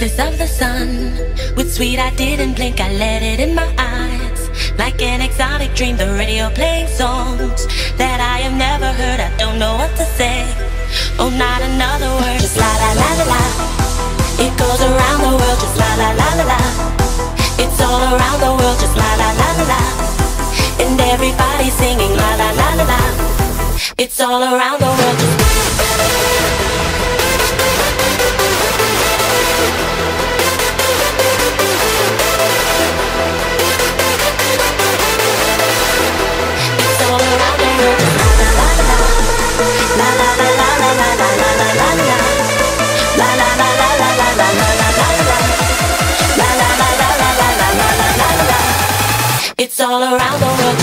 kisses of the sun. With sweet I didn't blink, I let it in my eyes. Like an exotic dream, the radio playing songs that I have never heard. I don't know what to say. Oh, not another word. Just la la la la la. It goes around the world. Just la la la la la. It's all around the world. Just la la la la la. And everybody's singing la la la la la. It's all around the world. It's all around the world.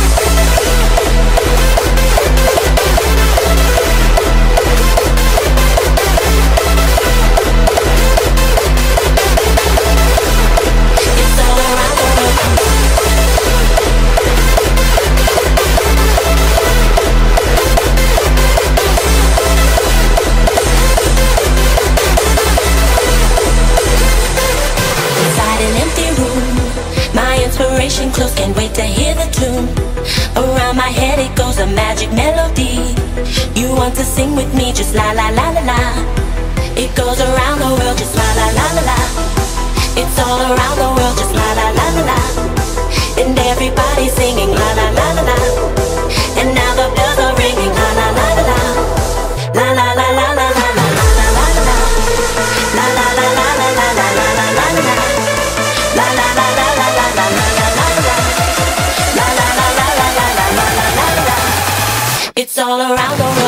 Close, can't wait to hear the tune. Around my head it goes, a magic melody. You want to sing with me, just la la la la la. It goes around the world, just la la la la la. It's all around the world, just la la la la la. And everybody's singing la la la la la. And now the bells are ringing la la la la la. La la la la la la la la la la la. La la la la la la la la la la la. La la la la la la la la la. It's all around the world.